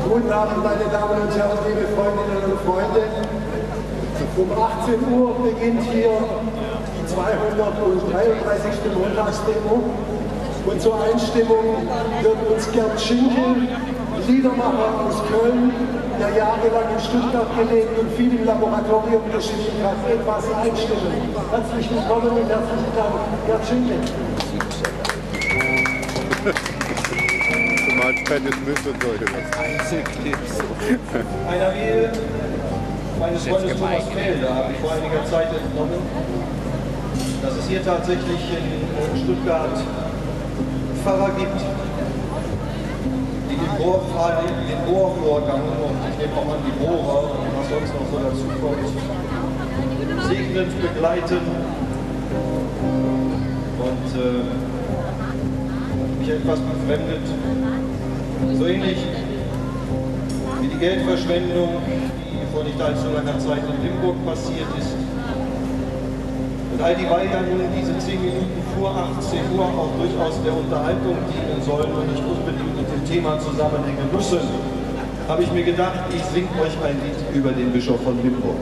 Guten Abend, meine Damen und Herren, liebe Freundinnen und Freunde. Um 18 Uhr beginnt hier die 233. Montagsdemo. Und zur Einstimmung wird uns Gerd Schinkel, Liedermacher aus Köln, der jahrelang in Stuttgart gelebt und viel im Laboratorium geschrieben hat, etwas einstimmen. Herzlich willkommen und herzlichen Dank, Gerd Schinkel. Zumal fettes Mist und solche was. Einer Mail meines Freundes Thomas Kehl, da habe ich vor einiger Zeit entnommen, dass es hier tatsächlich in Stuttgart Pfarrer gibt, die den Bohrvorgang und ich nehme auch an die Bohrer und was sonst noch so dazu kommt, segnend begleiten und mich etwas befremdet. So ähnlich wie die Geldverschwendung, die vor nicht allzu langer Zeit in Limburg passiert ist. Und all die ja nun diese 10 Minuten vor 18 Uhr auch durchaus der Unterhaltung dienen sollen und nicht unbedingt mit dem Thema zusammenhängen müssen, habe ich mir gedacht, ich singe euch ein Lied über den Bischof von Limburg.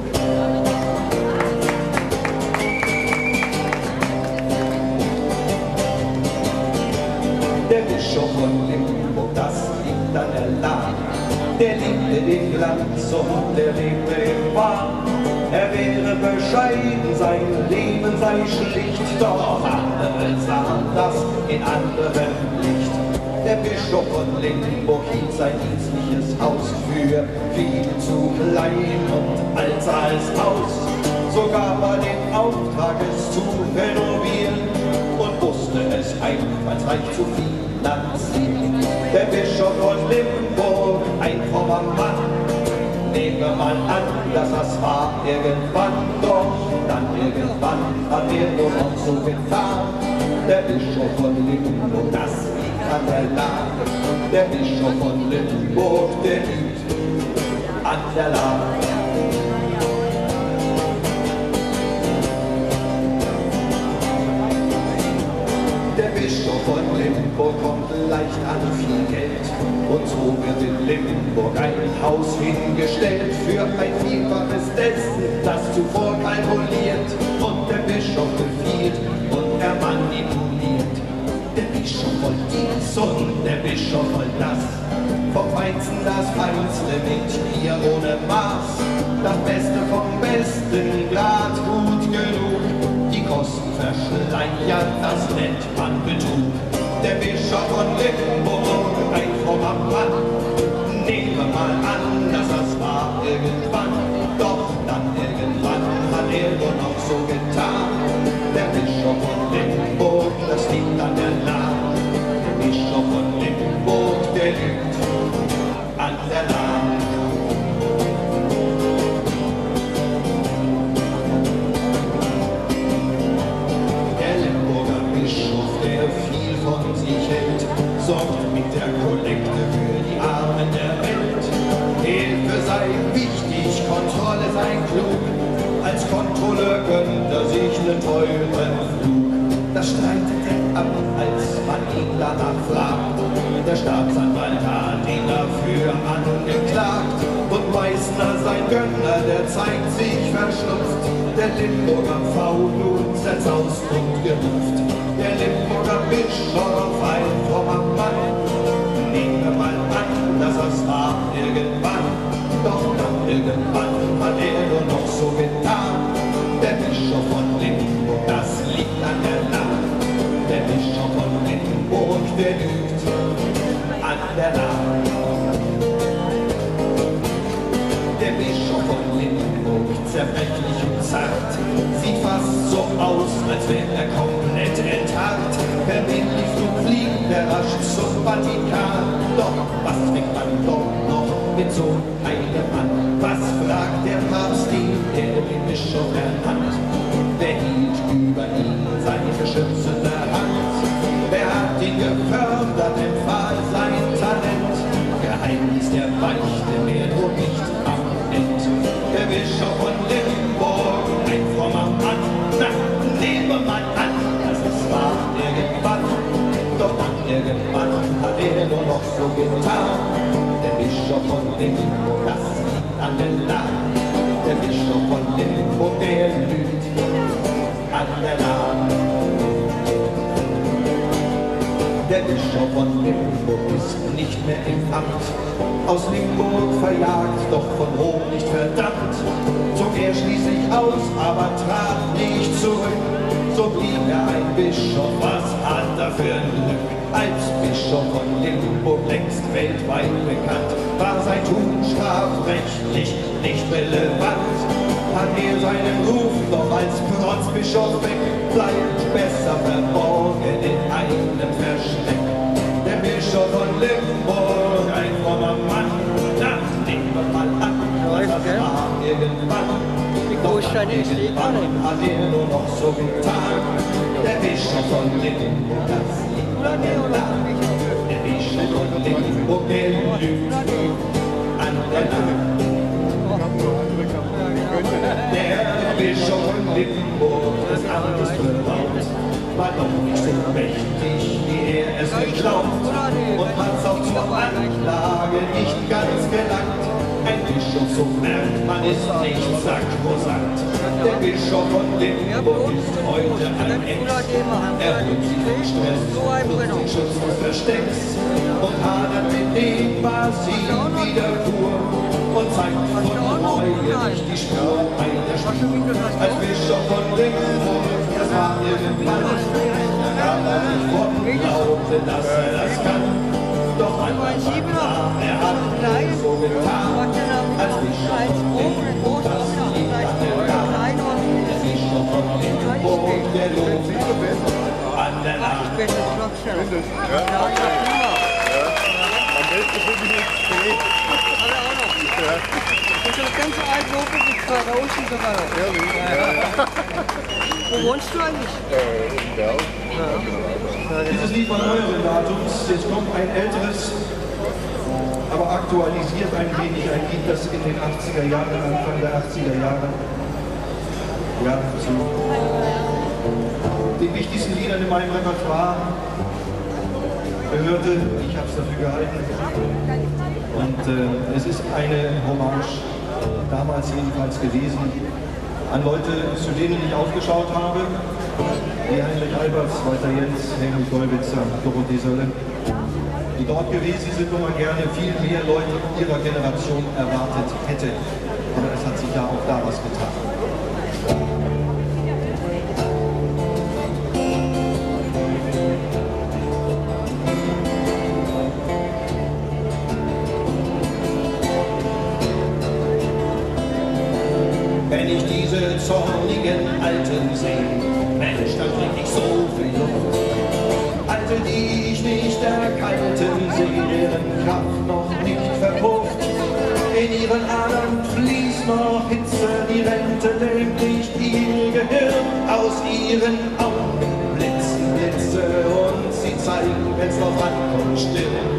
Der Bischof von Limburg, das liegt an der Lage. Der liebte den Glanz und der lebte im Wahn. Er wäre bescheiden, sein Leben sei schlicht, doch andere sahen das in anderem Licht. Der Bischof von Limburg hielt sein dienstliches Haus für viel zu klein und alt sah es aus. So gab er den Auftrag, es zu renovieren und wusste es einfallsreich zu finanzieren. Der Bischof von Limburg, ein frommer Mann, nehmen wir mal an, dass das war irgendwann, doch dann irgendwann hat er nur noch so getan. Der Bischof von Limburg, das liegt an der Lage. Der Bischof von Limburg, der liegt an der Lage. Der Bischof von Limburg kommt leicht an viel Geld und so wird in Limburg ein Haus hingestellt für ein Vielfaches dessen, das zuvor kalkuliert und der Bischof befiehlt und er manipuliert. Der Bischof wollte dies und der Bischof wollte das, vom Feinsten das Feinste mit Bier ohne Maß, das Beste vom Besten, grad gut genug. Die Kosten verschleiern, das nennt man Betrug. Der Bischof von Limburg, ein frommer Mann, nehmen wir mal an, dass das war irgendwann, doch dann irgendwann hat er nur noch so getan. Der Bischof von Limburg, das liegt an der Lage. Der Bischof von Limburg, der liegt an der Lage. Sorgt mit der Kollekte für die Armen der Welt. Hilfe sei wichtig, Kontrolle sei klug. Als Kontrolleur gönnt er sich einen teuren Flug. Das streitet er ab, als man ihn danach fragt. Der Staatsanwalt hat ihn dafür angeklagt. Und Meißner, sein Gönner, der zeigt sich verschnupft. Der Limburger Pfau nun zerzaust und gerupft. Der Limburger Bischof, ein frommer Mann, nehmen wir mal an, dass es war irgendwann, doch dann irgendwann hat er nur noch so getan. Der Bischof von Limburg, das liegt an der Lage. Der Bischof von Limburg, der liegt an der Lage. Der Bischof von Limburg, zerbrechlich und zart, sieht fast so aus, als wäre er komplett entharrt. Verbindlich fliegt der rasch zum Vatikan. Doch was kriegt man doch noch mit so einem Mann? Was fragt der Papst ihn, der den Bischof ernannt? Wer hielt über ihn seine beschützende Hand? Wer hat ihn gefördert, empfahl sein Talent? Geheimnis der Beichte, mehr nur nicht am End. Der Bischof von Limburg, ein frommer Mann, na, nehmen wir mal an, dass es war irgendwann, doch dann irgendwann hat er nur noch so getan. Der Bischof von Limburg, das liegt an der Lahn. Der Bischof von Limburg, der lügt an der Lahn. Der Bischof von Limburg ist nicht mehr im Amt, aus Limburg verjagt, doch von Rom nicht verdammt. Zog er schließlich aus, aber trat nicht zurück, so blieb er ein Bischof, was hat er für ein Glück. Als Bischof von Limburg, längst weltweit bekannt, war sein Tun strafrechtlich nicht relevant. Hat er seinen Ruf doch als Protzbischof weg, bleibt besser verborgen in einem Versteck. Der Bischof von Limburg, ein frommer Mann, das nehmen wir mal an, das war irgendwann. Doch irgendwann hat er nur noch so getan. Der Bischof von Limburg, das liegt an der Lahn. Der Bischof von Limburg, der lügt an der Lahn. Der Bischof von Limburg, das Amtes beraubt, war doch nicht so mächtig, wie er es geglaubt, und hat's auch zur Anklage nicht ganz gelangt. Ein Bischof, so merkt man, ist nicht sakrosant. Der Bischof von Limburg ist heute ein Ex. Er holt sich den Stress, nutzt Schutz des Verstecks und hadert mit dem, was ihm widerfuhr, und zeigt von neuem nicht die Spur einer Spur. Als Bischof von Limburg, das war irgendwann, da gab er sich vor und glaubte, dass er das kann. Doch einmal war klar, er hat so getan, als Bischof von Limburg, das liegt an der Lahn. Der Bischof von Limburg, der lobt an der Lahn. Am besten finde ich jetzt Tee. Das ist ganz alt so mit Verrauschen sogar. Ehrlich? Ja. Wo wohnst du eigentlich? In Berg. Dieses Lied war neueren Datums, jetzt kommt ein älteres, aber aktualisiert ein wenig ein Lied, das in den 80er Jahren, Anfang der 80er Jahre, ja, zu den wichtigsten Liedern in meinem Repertoire gehörte. Ich habe es dafür gehalten. Und es ist eine Hommage, damals jedenfalls gewesen, an Leute, zu denen ich aufgeschaut habe, wie Heinrich Alberts, Walter Jens, Helmut Gollwitzer, Dorothee Sölle, die dort gewesen sind, wo man gerne viel mehr Leute ihrer Generation erwartet hätte. Aber es hat sich ja auch da was getan. Wenn ich diese zornigen Alten sehe, Mensch, dann krieg ich so viel Luft. Alte, die ich nicht erkalten sehe, deren Kraft noch nicht verpufft. In ihren Adern fließt noch Hitze, die Rente lähmt nicht ihr Gehirn. Aus ihren Augen blitzen Blitze und sie zeigen, wenn's noch ankommt, Stirn.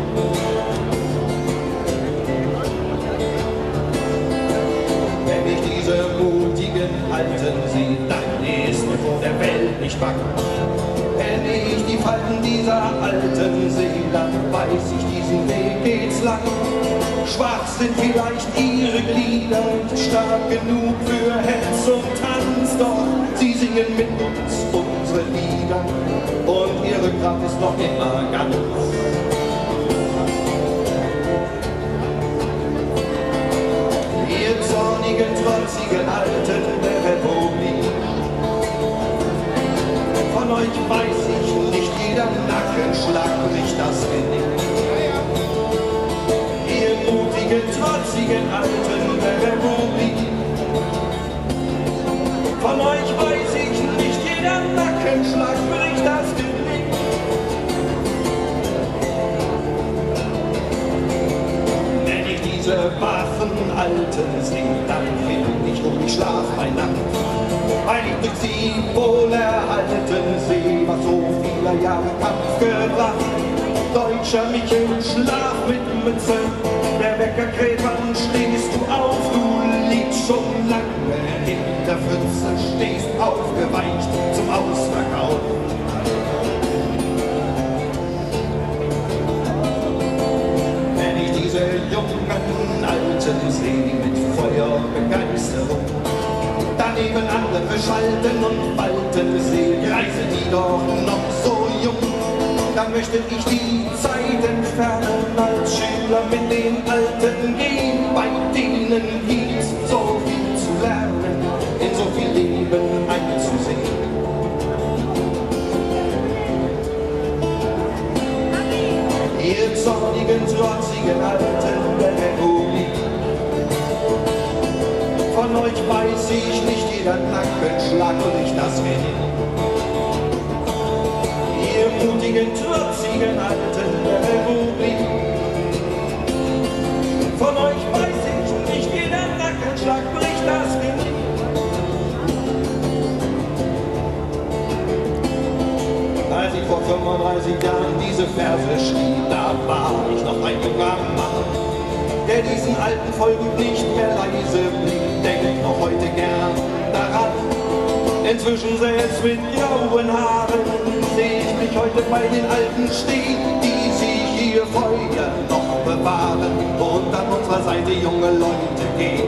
Wenn ich diese mutigen Alten sehe, dann ist mir vor der Welt nicht bang. Wenn ich die Falten dieser Alten sehe, dann weiß ich, diesen Weg geht's lang. Schwach sind vielleicht ihre Glieder und stark genug für Hetz und Tanz, doch sie singen mit uns unsere Lieder und ihre Kraft ist noch immer ganz. Ihr zornigen, trotzigen Alten der Republik, von euch weiß ich nicht, jeder Nackenschlag bricht das Genick. Ihr mutigen, trotzigen Alten der Republik, von euch weiß ich nicht, jeder Nackenschlag bricht das Genick. Wenn ich diese wachen Alten sehe, dann finde ich ruhig Schlaf bei Nacht, weil ich durch sie wohlerhalten sehe, was so vieler Jahre Kampf gebracht. Deutscher Michel, schlaf mit Mütze, der Wecker kräht, wann stehst du auf? Du liegst schon lange in der Pfütze, stehst aufgeweicht zum Ausverkauf. Wenn ich diese jungen Alten alten See mit Feuer und Begeisterung. Daneben andere schalten und walten Seegreise, die doch noch so jung. Da möchte ich die Zeit entfernen, als Schüler mit den Alten gehen. Bei denen gibt's so viel zu lernen, in so viel Leben einzusehen. Ihr zornigen, trotzigen Alten der Republik, von euch weiß ich nicht jeder Nackenschlag bricht das Genick. Ihr mutigen, trotzigen Alten der Republik, von euch weiß ich nicht jeder Nackenschlag bricht das Genick. Als ich vor 35 Jahren diese Verse schrieb, da war ich noch ein junger Mann, der diesen alten Folgen nicht mehr leise blieb, denkt noch heute gern daran. Inzwischen selbst mit grauen Haaren sehe ich mich heute bei den Alten stehen, die sich ihr Feuer noch bewahren und an unserer Seite junge Leute gehen.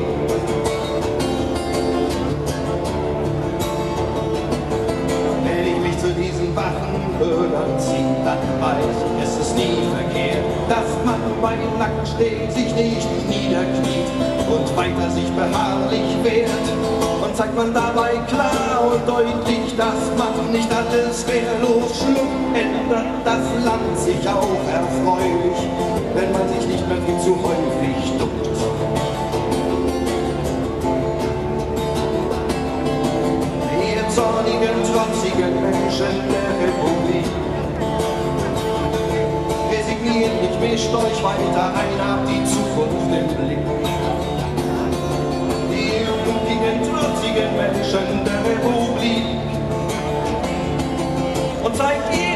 Wenn ich mich zu diesen wachen Bürgern ziehe, dann weiß ich, es ist nie verkehrt, dass man bei Nacken steht, sich nicht niederkniet und weiter sich beharrlich wehrt. Und zeigt man dabei klar und deutlich, dass man nicht alles wehrlos schluckt, ändert das Land sich auch erfreulich, wenn man sich nicht mehr viel zu häufig duckt. Ihr zornigen, trotzigen Menschen der Republik, resigniert nicht, mischt euch weiter ein, habt die Zukunft im Blick. Die trotzigen Menschen der Republik und zeigt ihr